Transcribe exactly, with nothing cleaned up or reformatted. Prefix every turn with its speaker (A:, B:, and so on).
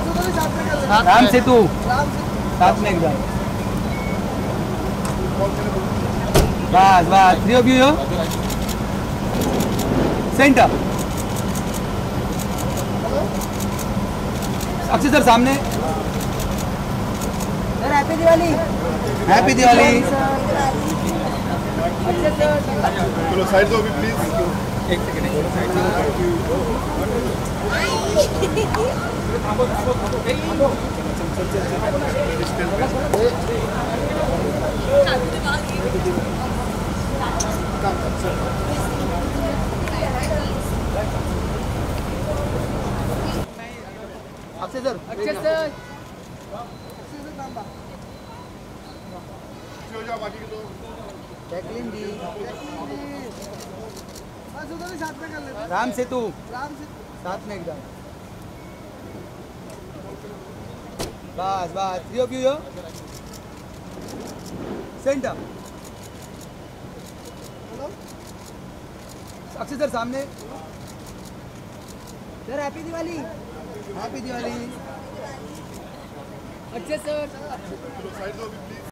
A: राम से तू साथ में एकदम बस बस three of you centre Akshay sir सामने
B: sir happy Diwali
A: happy Diwali
C: चलो साइड दो अभी प्लीज एक second
A: Akshay sir
B: Akshay sir
C: हो जाओ बाकी के दो
A: जैकलिन दी
B: बस उधर भी साथ में कर लेते
A: राम से तू
B: राम से
A: साथ में एकदम बस बस three of you centre Akshay sir सामने
B: sir happy Diwali
A: happy Diwali
B: Akshay sir
C: चलो साइड दो अभी प्लीज